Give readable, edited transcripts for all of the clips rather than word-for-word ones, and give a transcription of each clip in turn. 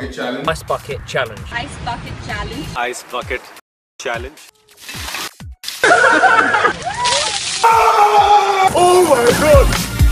bucket challenge. Ice bucket challenge. Ice bucket challenge. Ice bucket challenge. Oh my god!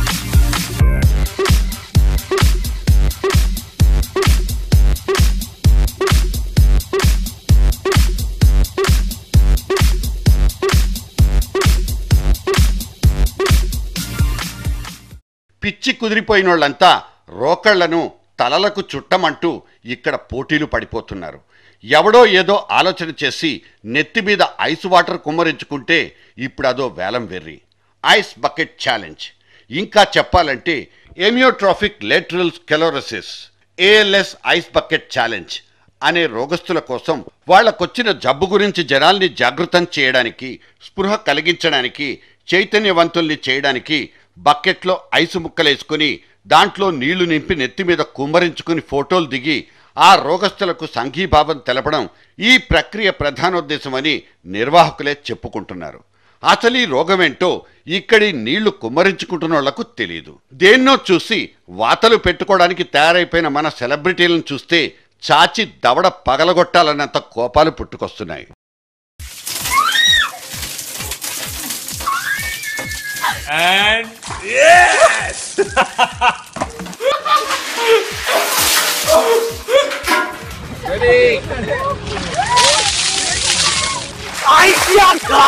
పిచ్చి కుదిరిపోయినోళ్ళంతా రోకళ్లను తలలకు చుట్టమంటూ ఇక్కడ పోటీలు పడిపోతున్నారు. ఎవడో ఏదో ఆలోచన చేసి నెత్తి మీద ఐస్ వాటర్ కుమ్మరించుకుంటే ఇప్పుడు అదో వేలం వెర్రి. Ice bucket challenge. ఇంకా చెప్పాలంటే amyotrophic lateral sclerosis ALS ice bucket challenge అనే రోగస్తుల కోసం వాళ్లకొచ్చిన జబ్బు గురించి జనాల్ని జాగృతం చేయడానికి, స్పృహ కలిగించడానికి, చైతన్యవంతుల్ని చేయడానికి బకెట్లో ఐసు ముక్కలేసుకుని దాంట్లో నీళ్లు నింపి నెత్తి మీద కుమ్మరించుకుని ఫోటోలు దిగి ఆ రోగస్తులకు సంఘీభావం తెలపడం ఈ ప్రక్రియ ప్రధానోద్దేశమని నిర్వాహకులే చెప్పుకుంటున్నారు. అసలు ఈ రోగమేంటో ఇక్కడి నీళ్లు కుమ్మరించుకుంటున్న వాళ్లకు తెలియదు. దేన్నో చూసి వాతలు పెట్టుకోవడానికి తయారైపోయిన మన సెలబ్రిటీలను చూస్తే చాచి దవడ పగలగొట్టాలన్నంత కోపాలు పుట్టుకొస్తున్నాయి. And yes! Ready? Ice yakka!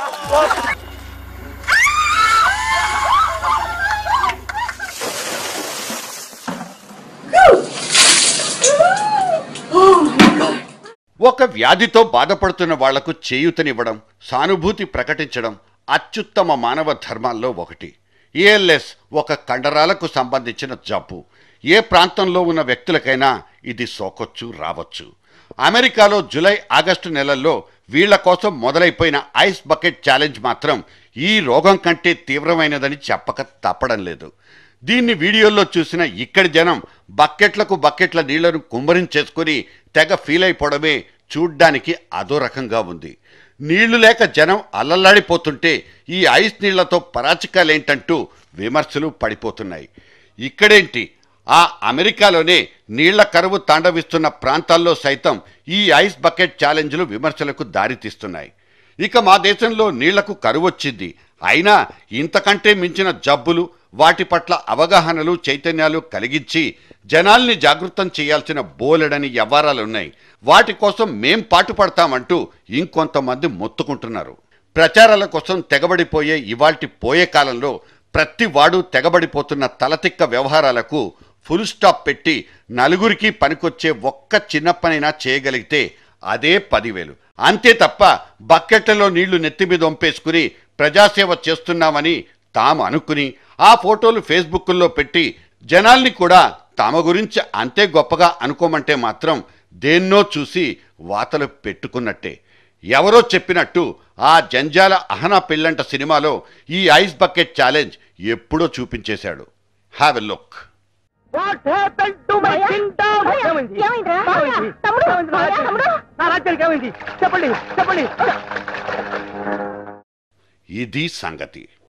ఒక వ్యాధితో బాధపడుతున్న వాళ్లకు చేయూతనివ్వడం, సానుభూతి ప్రకటించడం అత్యుత్తమ మానవ ధర్మాల్లో ఒకటి. ALS ఒక కండరాలకు సంబంధించిన జబ్బు. ఏ ప్రాంతంలో ఉన్న వ్యక్తులకైనా ఇది సోకొచ్చు, రావచ్చు. అమెరికాలో జూలై, ఆగస్టు నెలల్లో వీళ్ల కోసం మొదలైపోయిన ఐస్ బకెట్ ఛాలెంజ్ మాత్రం ఈ రోగం కంటే తీవ్రమైనదని చెప్పక తప్పడం లేదు. దీన్ని వీడియోల్లో చూసిన ఇక్కడి జనం బకెట్లకు బకెట్ల నీళ్లను కుమ్మరించేసుకుని తెగ ఫీల్ అయిపోవడమే చూడ్డానికి అదో రకంగా ఉంది. నీళ్లు లేక జనం అల్లల్లాడిపోతుంటే ఈ ఐస్ నీళ్లతో పరాచికాలేంటంటూ విమర్శలు పడిపోతున్నాయి. ఇక్కడేంటి, ఆ అమెరికాలోనే నీళ్ల కరువు తాండవిస్తున్న ప్రాంతాల్లో సైతం ఈ ఐస్ బకెట్ ఛాలెంజ్లు విమర్శలకు దారితీస్తున్నాయి. ఇక మా దేశంలో నీళ్లకు కరువొచ్చింది, అయినా ఇంతకంటే మించిన జబ్బులు, వాటి పట్ల అవగాహనలు, చైతన్యాలు కలిగించి జనాల్ని జాగృతం చేయాల్సిన బోలెడని వ్యవహారాలున్నాయి. వాటి కోసం మేం పాటుపడతామంటూ ఇంకొంతమంది మొత్తుకుంటున్నారు. ప్రచారాల కోసం తెగబడిపోయే ఇవాల్టి పోయే కాలంలో ప్రతి వాడు తెగబడిపోతున్న తలతిక్క వ్యవహారాలకు ఫుల్ స్టాప్ పెట్టి నలుగురికి పనికొచ్చే ఒక్క చిన్న పనైనా చేయగలిగితే అదే 10,000. అంతే తప్ప బకెట్లలో నీళ్లు నెత్తి మీద వంపేసుకుని ప్రజాసేవ చేస్తున్నామని తాము అనుకుని ఆ ఫోటోలు ఫేస్బుక్లో పెట్టి జనాల్ని కూడా తమ గురించి అంతే గొప్పగా అనుకోమంటే మాత్రం దేన్నో చూసి వాతలు పెట్టుకున్నట్టే. ఎవరో చెప్పినట్టు ఆ జంజాల అహనా పెళ్ళంట సినిమాలో ఈ ఐస్ బకెట్ ఛాలెంజ్ ఎప్పుడో చూపించేశాడు. Have a look. What happened to my kingdom? ఇది సంగతి.